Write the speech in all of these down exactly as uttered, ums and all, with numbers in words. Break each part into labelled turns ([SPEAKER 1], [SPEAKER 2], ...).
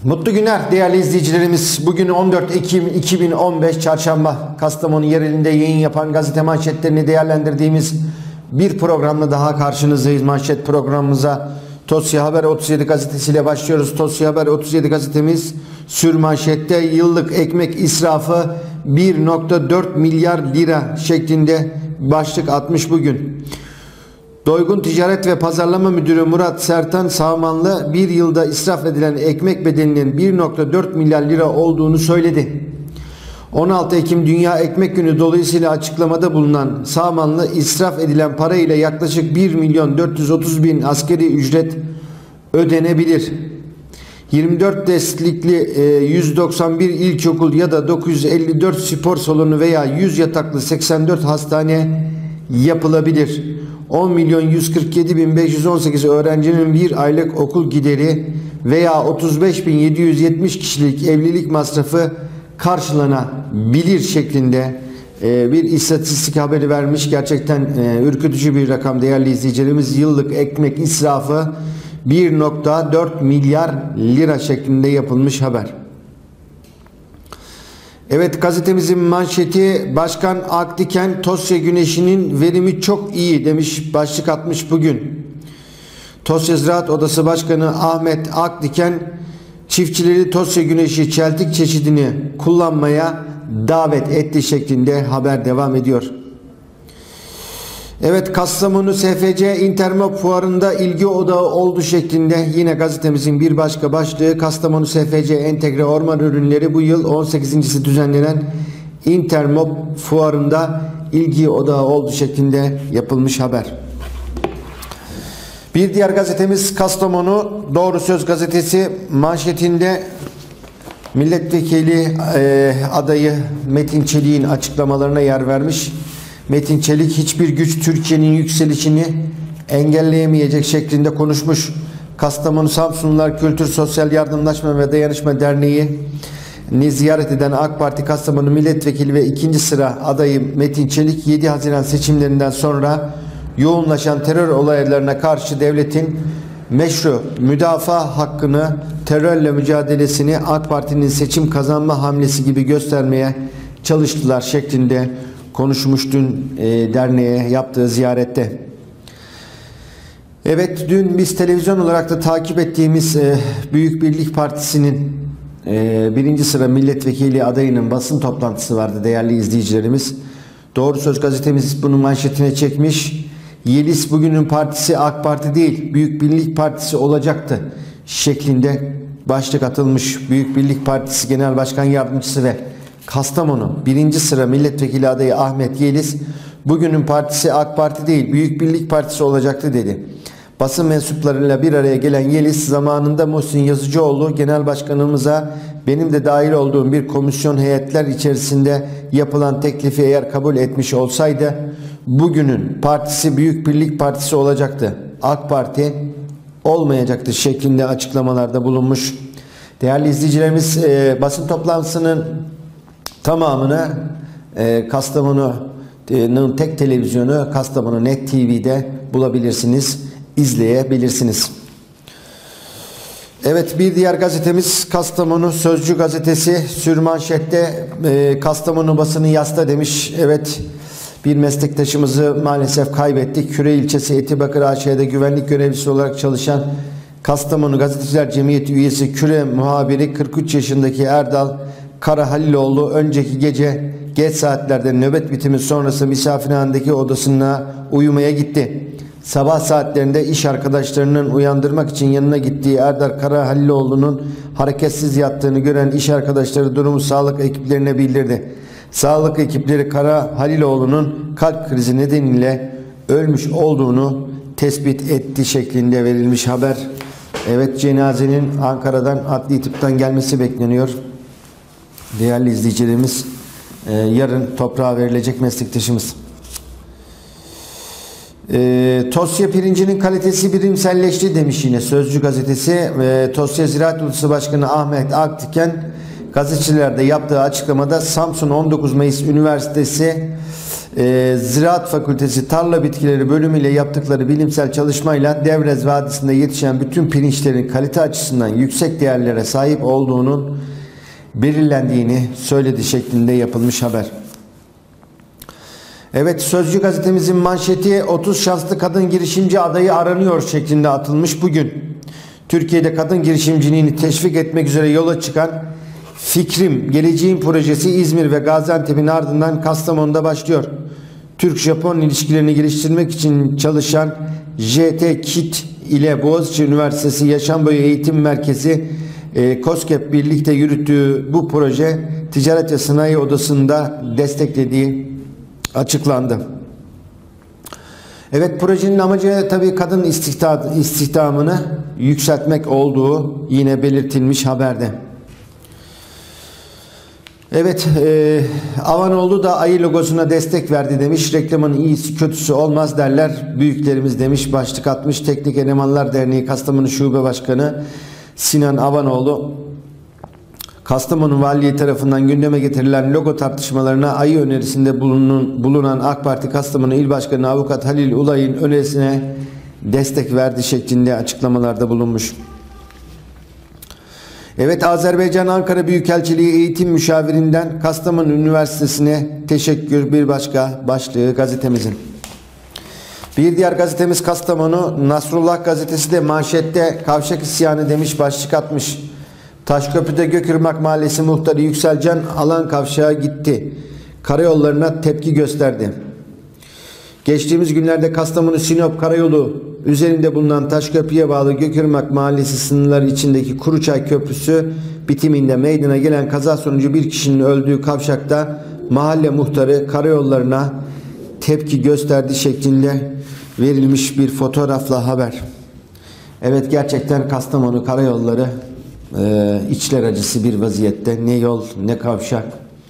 [SPEAKER 1] Mutlu günler değerli izleyicilerimiz. Bugün on dört Ekim iki bin on beş Çarşamba. Kastamonu yerelinde yayın yapan gazete manşetlerini değerlendirdiğimiz bir programla daha karşınızdayız. Manşet programımıza Tosya Haber otuz yedi gazetesiyle başlıyoruz. Tosya Haber otuz yedi gazetemiz sürmanşette yıllık ekmek israfı bir nokta dört milyar lira şeklinde başlık atmış bugün. Doygun Ticaret ve Pazarlama Müdürü Murat Sertan Sağmanlı bir yılda israf edilen ekmek bedelinin bir nokta dört milyar lira olduğunu söyledi. on altı Ekim Dünya Ekmek Günü dolayısıyla açıklamada bulunan Sağmanlı israf edilen para ile yaklaşık bir milyon dört yüz otuz bin asgari ücret ödenebilir. yirmi dört destekli yüz doksan bir ilkokul ya da dokuz yüz elli dört spor salonu veya yüz yataklı seksen dört hastane yapılabilir. on milyon yüz kırk yedi bin beş yüz on sekiz öğrencinin bir aylık okul gideri veya otuz beş bin yedi yüz yetmiş kişilik evlilik masrafı karşılanabilir şeklinde bir istatistik haberi vermiş. Gerçekten ürkütücü bir rakam değerli izleyicilerimiz. Yıllık ekmek israfı bir nokta dört milyar lira şeklinde yapılmış haber. Evet, gazetemizin manşeti Başkan Akdiken Tosya Güneşi'nin verimi çok iyi demiş, başlık atmış bugün. Tosya Ziraat Odası Başkanı Ahmet Akdiken çiftçileri Tosya Güneşi çeltik çeşidini kullanmaya davet etti şeklinde haber devam ediyor. Evet, Kastamonu S F C Intermop fuarında ilgi odağı oldu şeklinde yine gazetemizin bir başka başlığı. Kastamonu S F C Entegre Orman Ürünleri bu yıl on sekizincisi düzenlenen Intermop fuarında ilgi odağı oldu şeklinde yapılmış haber. Bir diğer gazetemiz Kastamonu Doğru Söz gazetesi manşetinde milletvekili e, adayı Metin Çelik'in açıklamalarına yer vermiş. Metin Çelik hiçbir güç Türkiye'nin yükselişini engelleyemeyecek şeklinde konuşmuş. Kastamonu Samsunlular Kültür Sosyal Yardımlaşma ve Dayanışma Derneği'ni ziyaret eden AK Parti Kastamonu Milletvekili ve ikinci sıra adayı Metin Çelik yedi Haziran seçimlerinden sonra yoğunlaşan terör olaylarına karşı devletin meşru müdafaa hakkını, terörle mücadelesini AK Parti'nin seçim kazanma hamlesi gibi göstermeye çalıştılar şeklinde konuşmuş dün e, derneğe yaptığı ziyarette. Evet, dün biz televizyon olarak da takip ettiğimiz e, Büyük Birlik Partisi'nin e, birinci sıra milletvekili adayının basın toplantısı vardı değerli izleyicilerimiz. Doğru Söz gazetemiz bunu manşetine çekmiş. Yeliz bugünün partisi AK Parti değil Büyük Birlik Partisi olacaktı şeklinde başlık atılmış. Büyük Birlik Partisi Genel Başkan Yardımcısı ve Kastamonu birinci sıra milletvekili adayı Ahmet Yeliz bugünün partisi AK Parti değil Büyük Birlik Partisi olacaktı dedi. Basın mensuplarıyla bir araya gelen Yeliz zamanında Muhsin Yazıcıoğlu genel başkanımıza benim de dahil olduğum bir komisyon heyetler içerisinde yapılan teklifi eğer kabul etmiş olsaydı bugünün partisi Büyük Birlik Partisi olacaktı. AK Parti olmayacaktı şeklinde açıklamalarda bulunmuş. Değerli izleyicilerimiz, e, basın toplantısının tamamını e, Kastamonu'nun tek televizyonu Kastamonu Net T V'de bulabilirsiniz, izleyebilirsiniz. Evet, bir diğer gazetemiz Kastamonu Sözcü gazetesi sürmanşette e, Kastamonu basını yasta demiş. Evet, bir meslektaşımızı maalesef kaybettik. Küre ilçesi Etibakır A Ş'de güvenlik görevlisi olarak çalışan Kastamonu Gazeteciler Cemiyeti üyesi Küre muhabiri kırk üç yaşındaki Erdal Karahaliloğlu önceki gece geç saatlerde nöbet bitimi sonrası misafirhanedeki odasına uyumaya gitti. Sabah saatlerinde iş arkadaşlarının uyandırmak için yanına gittiği Erdal Karahaliloğlu'nun hareketsiz yattığını gören iş arkadaşları durumu sağlık ekiplerine bildirdi. Sağlık ekipleri Karahaliloğlu'nun kalp krizi nedeniyle ölmüş olduğunu tespit etti şeklinde verilmiş haber. Evet, cenazenin Ankara'dan adli tıptan gelmesi bekleniyor. Değerli izleyicilerimiz, e, yarın toprağa verilecek meslektaşımız. E, Tosya pirincinin kalitesi birimselleşti demiş yine Sözcü gazetesi. E, Tosya Ziraat Odası Başkanı Ahmet Akdiken gazetecilerde yaptığı açıklamada Samsun on dokuz Mayıs Üniversitesi e, Ziraat Fakültesi Tarla Bitkileri bölümüyle yaptıkları bilimsel çalışmayla Devrez Vadisi'nde yetişen bütün pirinçlerin kalite açısından yüksek değerlere sahip olduğunun belirlendiğini söyledi şeklinde yapılmış haber. Evet, Sözcü gazetemizin manşeti otuz şanslı kadın girişimci adayı aranıyor şeklinde atılmış bugün. Türkiye'de kadın girişimciliğini teşvik etmek üzere yola çıkan Fikrim Geleceğin projesi İzmir ve Gaziantep'in ardından Kastamonu'da başlıyor. Türk-Japon ilişkilerini geliştirmek için çalışan J T Kit ile Boğaziçi Üniversitesi Yaşam Boyu Eğitim Merkezi e, KOSGEB birlikte yürüttüğü bu proje Ticaret ve Sanayi Odası'nda desteklediği açıklandı. Evet, projenin amacı tabii kadın istihdam, istihdamını yükseltmek olduğu yine belirtilmiş haberde. Evet, e, Avanoğlu da ayı logosuna destek verdi demiş. Reklamın iyisi kötüsü olmaz derler büyüklerimiz demiş. Başlık atmış Teknik Elemanlar Derneği Kastamonu Şube Başkanı Sinan Avanoğlu. Kastamonu Valiliği tarafından gündeme getirilen logo tartışmalarına ayı önerisinde bulunan, bulunan AK Parti Kastamonu İl Başkanı Avukat Halil Ulay'ın önerisine destek verdi şeklinde açıklamalarda bulunmuş. Evet, Azerbaycan Ankara Büyükelçiliği Eğitim Müşavirinden Kastamonu Üniversitesi'ne teşekkür bir başka başlığı gazetemizin. Bir diğer gazetemiz Kastamonu Nasrullah gazetesi de manşette kavşak isyanı demiş, başlık atmış. Taşköprü'de Gökırmak Mahallesi muhtarı Yükselcan alan kavşağa gitti. Karayollarına tepki gösterdi. Geçtiğimiz günlerde Kastamonu Sinop Karayolu üzerinde bulunan Taşköprü'ye bağlı Gökırmak Mahallesi sınırları içindeki Kuruçay Köprüsü bitiminde meydana gelen kaza sonucu bir kişinin öldüğü kavşakta mahalle muhtarı karayollarına tepki gösterdi şeklinde verilmiş bir fotoğrafla haber. Evet, gerçekten Kastamonu karayolları e, içler acısı bir vaziyette. Ne yol ne kavşak.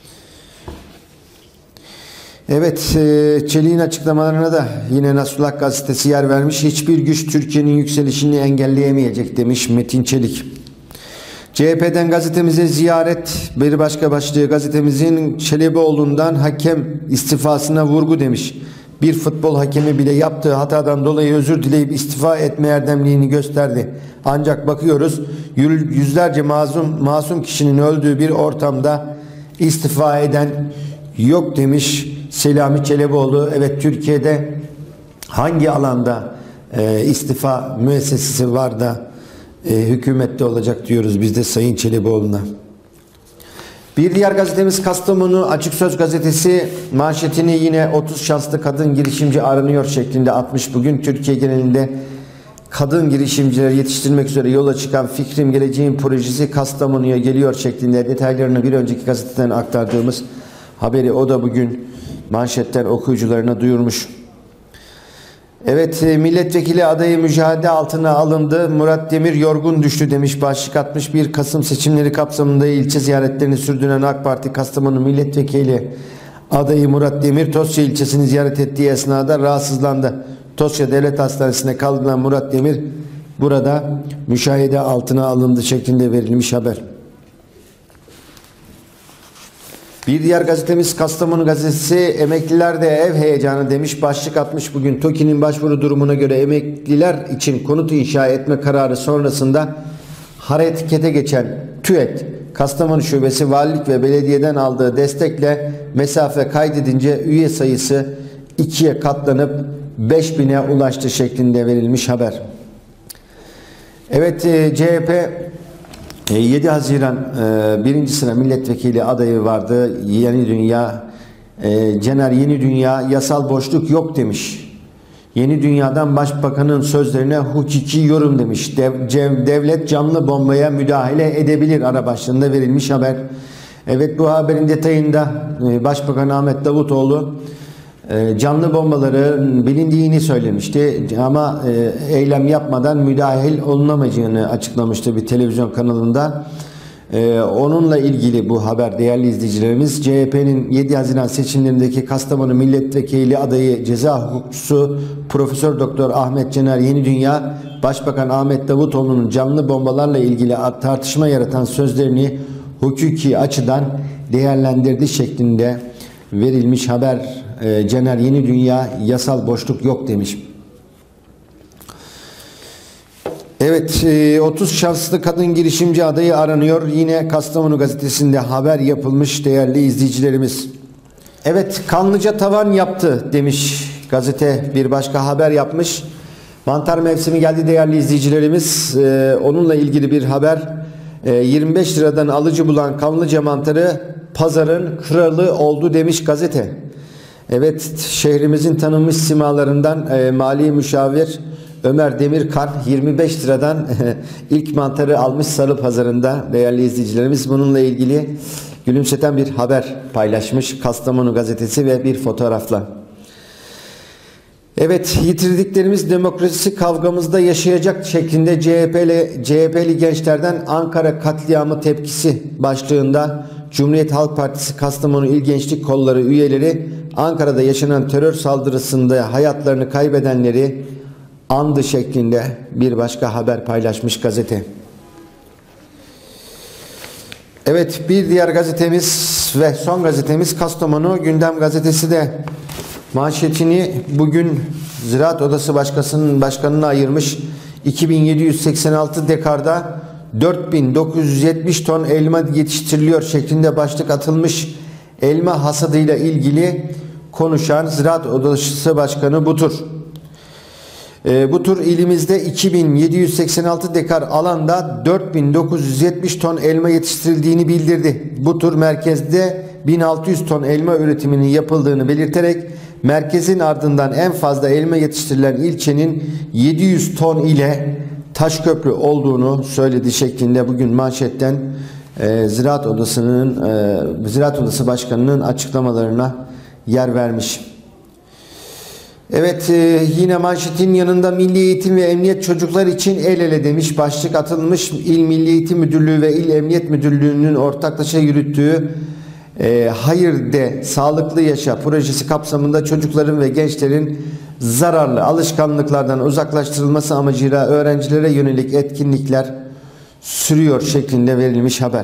[SPEAKER 1] Evet, Çelik'in açıklamalarına da yine Nasrullah gazetesi yer vermiş. Hiçbir güç Türkiye'nin yükselişini engelleyemeyecek demiş Metin Çelik. C H P'den gazetemize ziyaret bir başka başlığı gazetemizin Çelebioğlu'ndan hakem istifasına vurgu demiş. Bir futbol hakemi bile yaptığı hatadan dolayı özür dileyip istifa etme erdemliğini gösterdi. Ancak bakıyoruz yüzlerce masum, masum kişinin öldüğü bir ortamda istifa eden yok demiş Selami Çelebioğlu. Evet, Türkiye'de hangi alanda e, istifa müessesesi var da e, hükümette olacak diyoruz biz de Sayın Çelebioğlu'na. Bir diğer gazetemiz Kastamonu Açık Söz gazetesi manşetini yine otuz şanslı kadın girişimci aranıyor şeklinde atmış. Bugün Türkiye genelinde kadın girişimcileri yetiştirmek üzere yola çıkan Fikrim Geleceğin projesi Kastamonu'ya geliyor şeklinde detaylarını bir önceki gazeteden aktardığımız haberi o da bugün manşetten okuyucularına duyurmuş. Evet, milletvekili adayı müşahede altına alındı. Murat Demir yorgun düştü demiş, başlık atmış. bir Kasım seçimleri kapsamında ilçe ziyaretlerini sürdüren AK Parti Kastamonu milletvekili adayı Murat Demir Tosya ilçesini ziyaret ettiği esnada rahatsızlandı. Tosya Devlet Hastanesi'ne kaldırılan Murat Demir burada müşahede altına alındı şeklinde verilmiş haber. Bir diğer gazetemiz Kastamonu gazetesi emekliler de ev heyecanı demiş, başlık atmış. Bugün TOKİ'nin başvuru durumuna göre emekliler için konut inşa etme kararı sonrasında harekete geçen TÜET Kastamonu Şubesi valilik ve belediyeden aldığı destekle mesafe kaydedince üye sayısı ikiye katlanıp beş bine ulaştı şeklinde verilmiş haber. Evet, C H P yedi Haziran birinci sıra milletvekili adayı vardı. Yeni Dünya Cener Yeni Dünya yasal boşluk yok demiş. Yeni Dünya'dan başbakanın sözlerine hukuki yorum demiş. Dev, cev, devlet canlı bombaya müdahale edebilir ara başlığında verilmiş haber. Evet, bu haberin detayında Başbakan Ahmet Davutoğlu canlı bombaların bilindiğini söylemişti ama eylem yapmadan müdahil olunamayacağını açıklamıştı bir televizyon kanalında. Onunla ilgili bu haber değerli izleyicilerimiz. C H P'nin yedi Haziran seçimlerindeki Kastamonu milletvekili adayı ceza hukukçusu Profesör Doktor Ahmet Cener Yeni Dünya, Başbakan Ahmet Davutoğlu'nun canlı bombalarla ilgili tartışma yaratan sözlerini hukuki açıdan değerlendirdi şeklinde verilmiş haber e, Caner Yeni Dünya yasal boşluk yok demiş. Evet, otuz şanslı kadın girişimci adayı aranıyor. Yine Kastamonu gazetesinde haber yapılmış değerli izleyicilerimiz. Evet, Kanlıca tavan yaptı demiş gazete, bir başka haber yapmış. Mantar mevsimi geldi değerli izleyicilerimiz. Ee, onunla ilgili bir haber. Ee, yirmi beş liradan alıcı bulan Kanlıca mantarı pazarın kralı oldu demiş gazete. Evet, şehrimizin tanınmış simalarından e, mali müşavir Ömer Demirkan yirmi beş liradan ilk mantarı almış Salı Pazarı'nda değerli izleyicilerimiz. Bununla ilgili gülümseten bir haber paylaşmış Kastamonu gazetesi ve bir fotoğrafla. Evet, yitirdiklerimiz demokrasi kavgamızda yaşayacak şeklinde C H P'li C H P'li gençlerden Ankara katliamı tepkisi başlığında Cumhuriyet Halk Partisi Kastamonu İl Gençlik Kolları üyeleri Ankara'da yaşanan terör saldırısında hayatlarını kaybedenleri andı şeklinde bir başka haber paylaşmış gazete. Evet, bir diğer gazetemiz ve son gazetemiz Kastamonu Gündem Gazetesi de manşetini bugün Ziraat Odası Başkanı'nın başkanına ayırmış. iki bin yedi yüz seksen altı dekarda dört bin dokuz yüz yetmiş ton elma yetiştiriliyor şeklinde başlık atılmış. Elma hasadıyla ilgili konuşan Ziraat Odası Başkanı Butur. E, bu tur ilimizde iki bin yedi yüz seksen altı dekar alanda dört bin dokuz yüz yetmiş ton elma yetiştirildiğini bildirdi. Bu tur merkezde bin altı yüz ton elma üretiminin yapıldığını belirterek merkezin ardından en fazla elma yetiştirilen ilçenin yedi yüz ton ile Taşköprü olduğunu söyledi şeklinde bugün manşetten e, Ziraat Odası'nın e, Ziraat Odası Başkanı'nın açıklamalarına yer vermiş. Evet, e, yine manşetin yanında Milli Eğitim ve Emniyet çocuklar için el ele demiş başlık atılmış. İl Milli Eğitim Müdürlüğü ve İl Emniyet Müdürlüğü'nün ortaklaşa yürüttüğü e, Hayır De Sağlıklı Yaşa projesi kapsamında çocukların ve gençlerin zararlı alışkanlıklardan uzaklaştırılması amacıyla öğrencilere yönelik etkinlikler sürüyor şeklinde verilmiş haber.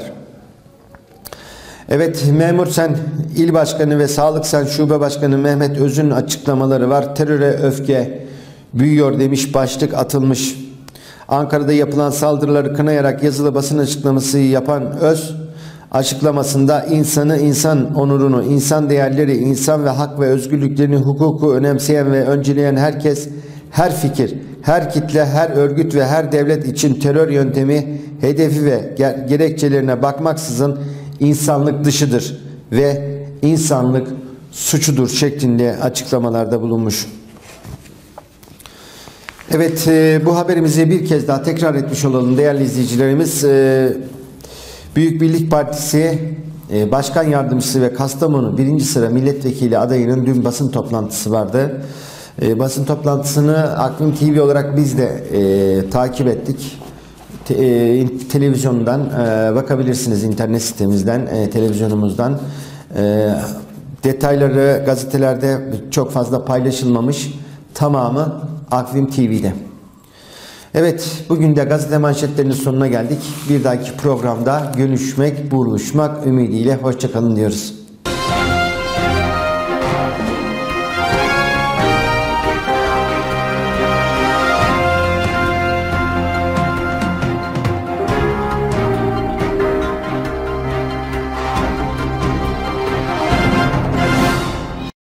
[SPEAKER 1] Evet, Memur Sen İl Başkanı ve Sağlık Sen Şube Başkanı Mehmet Öz'ün açıklamaları var. Teröre öfke büyüyor demiş başlık atılmış. Ankara'da yapılan saldırıları kınayarak yazılı basın açıklaması yapan Öz, açıklamasında insanı, insan onurunu, insan değerleri, insan ve hak ve özgürlüklerini, hukuku önemseyen ve önceleyen herkes, her fikir, her kitle, her örgüt ve her devlet için terör yöntemi, hedefi ve gerekçelerine bakmaksızın insanlık dışıdır ve insanlık suçudur şeklinde açıklamalarda bulunmuş. Evet, e, bu haberimizi bir kez daha tekrar etmiş olalım değerli izleyicilerimiz. E, Büyük Birlik Partisi e, Başkan Yardımcısı ve Kastamonu birinci sıra milletvekili adayının dün basın toplantısı vardı. E, basın toplantısını Akvim T V olarak biz de e, takip ettik. Te, e, televizyondan e, bakabilirsiniz, internet sitemizden, e, televizyonumuzdan. E, detayları gazetelerde çok fazla paylaşılmamış. Tamamı Akvim T V'de. Evet, bugün de gazete manşetlerinin sonuna geldik. Bir dahaki programda görüşmek, buluşmak ümidiyle hoşça kalın diyoruz.